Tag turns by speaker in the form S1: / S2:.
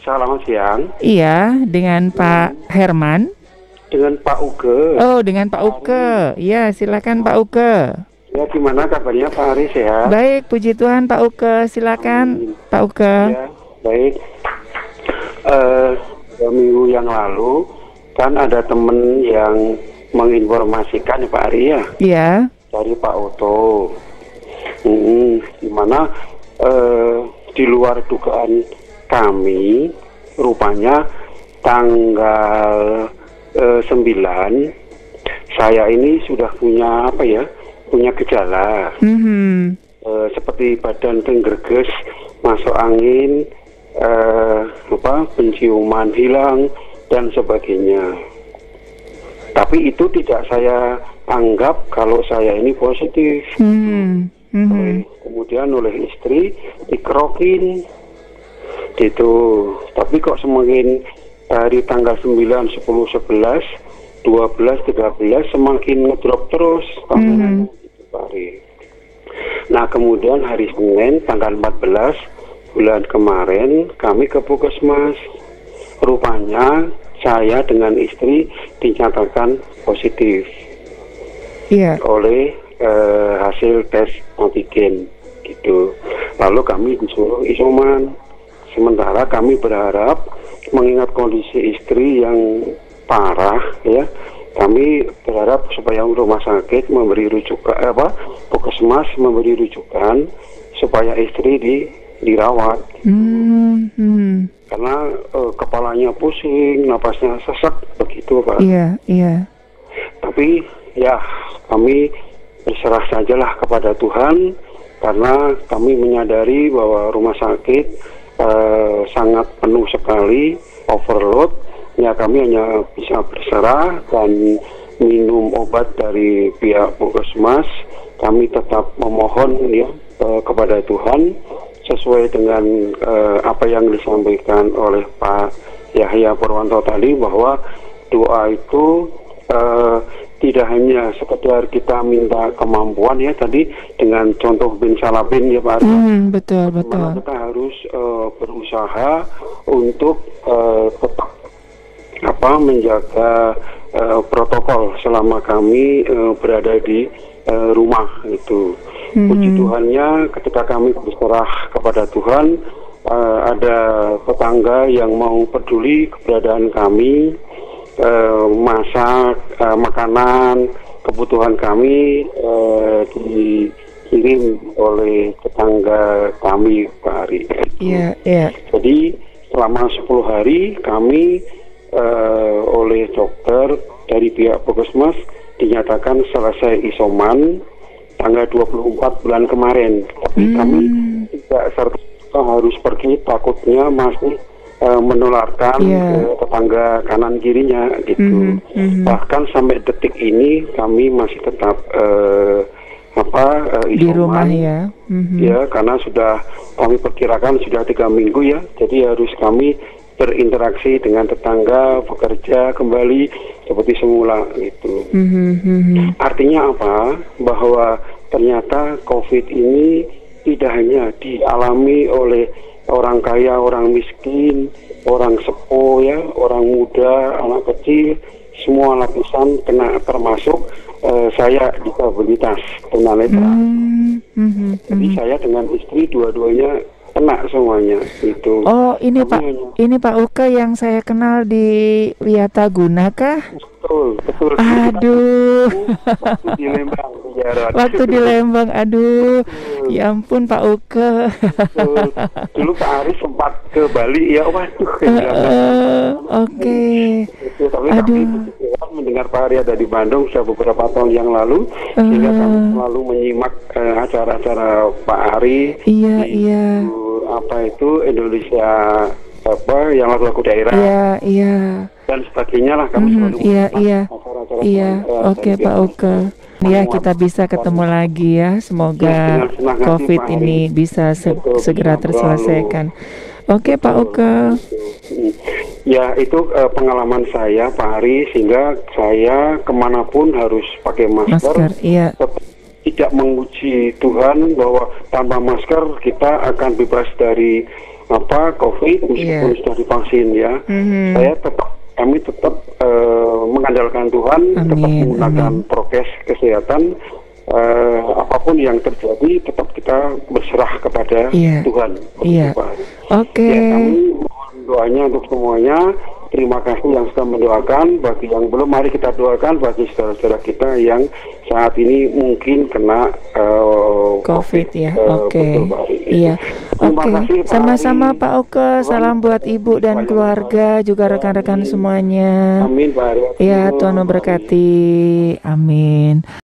S1: Selamat siang.
S2: Iya, dengan Pak Herman.
S1: Dengan Pak Uge.
S2: Oh, dengan Pak Uge. Ya, silakan Pak Uge.
S1: Ya, gimana kabarnya Pak Ari, sehat?
S2: Baik, puji Tuhan Pak Uge. Silakan Pak Uge.
S1: Ya, baik. 2 minggu yang lalu kan ada teman yang menginformasikan ya Pak Ari ya.
S2: Iya.
S1: Dari Pak Oto. Dimana di luar dugaan kami, rupanya tanggal 9 saya ini sudah punya punya gejala seperti badan tenggerges, masuk angin, penciuman hilang dan sebagainya. Tapi itu tidak saya anggap kalau saya ini positif. Kemudian oleh istri dikerokin gitu. Tapi kok semakin dari tanggal 9, 10, 11, 12, 13 semakin ngedrop terus. Nah, kemudian hari Senin tanggal 14 bulan kemarin kami ke Puskesmas. Rupanya saya dengan istri dinyatakan positif oleh hasil tes antigen gitu. Lalu kami disuruh isoman. Sementara kami berharap, mengingat kondisi istri yang parah ya, kami berharap supaya rumah sakit memberi rujukan, Puskesmas memberi rujukan supaya istri dirawat. Karena kepalanya pusing, napasnya sesak begitu Pak.
S2: Iya.
S1: Tapi ya kami berserah sajalah kepada Tuhan, karena kami menyadari bahwa rumah sakit sangat penuh sekali, overload. Ya kami hanya bisa berserah dan minum obat dari pihak Puskesmas. Kami tetap memohon ya kepada Tuhan sesuai dengan apa yang disampaikan oleh Pak Yahya Purwanto tadi, bahwa doa itu tidak hanya sekedar kita minta kemampuan ya tadi dengan contoh bin salabin ya Pak.
S2: Betul.
S1: Kita harus berusaha untuk tetap menjaga protokol selama kami berada di rumah itu. Puji Tuhannya ketika kami berserah kepada Tuhan, ada tetangga yang mau peduli keberadaan kami, masak makanan kebutuhan kami dikirim oleh tetangga kami Pak Ari.
S2: Iya.
S1: Jadi selama 10 hari kami oleh dokter dari pihak Puskesmas dinyatakan selesai isoman tanggal 24 bulan kemarin. Tapi kami tidak serta harus pergi, takutnya masih menularkan ke tetangga kanan kirinya gitu. Bahkan sampai detik ini kami masih tetap isoman
S2: di rumah ya.
S1: Ya, karena sudah kami perkirakan sudah 3 minggu ya. Jadi harus kami berinteraksi dengan tetangga, bekerja kembali seperti semula gitu. Artinya apa? Bahwa ternyata COVID ini tidak hanya dialami oleh orang kaya, orang miskin, orang sepuh ya, orang muda, anak kecil, semua lapisan kena, termasuk saya disabilitas tunanetra. Jadi saya dengan istri dua-duanya kena semuanya itu.
S2: Oh, ini Pak Uke yang saya kenal di Wiataguna kah?
S1: Betul.
S2: Aduh.
S1: Waktu di Lembang.
S2: Waktu di Lembang, aduh. Ya ampun Pak Uke.
S1: Dulu Pak Ari sempat ke Bali ya, waduh.
S2: Oke.
S1: Tapi kami mendengar Pak Ari ada di Bandung sudah beberapa tahun yang lalu, sehingga kami selalu menyimak acara-acara Pak Ari.
S2: Iya.
S1: Indonesia yang lagu-lagu daerah.
S2: Iya.
S1: Dan sebagainya lah kami selalu acara-acara.
S2: Oke Pak Uke. Ya, kita bisa ketemu lagi ya. Semoga COVID ini bisa segera terselesaikan. Oke Pak Uke.
S1: Ya, itu pengalaman saya Pak Ari, sehingga saya kemanapun harus pakai masker.
S2: Iya.
S1: Tidak menguji Tuhan bahwa tanpa masker kita akan bebas dari COVID meskipun sudah divaksin ya. Kami tetap mengandalkan Tuhan, tetap menggunakan prokes kesehatan. Apapun yang terjadi tetap kita berserah kepada Tuhan.
S2: Oke.
S1: Ya, kami mohon doanya untuk semuanya. Terima kasih yang sudah mendoakan. Bagi yang belum, mari kita doakan bagi saudara-saudara kita yang saat ini mungkin kena
S2: COVID ya. Oke. Iya. Oke. Sama-sama Pak Oke. Salam buat Ibu dan keluarga, juga rekan-rekan semuanya.
S1: Amin Pak Arya.
S2: Ya, Tuhan memberkati. Amin.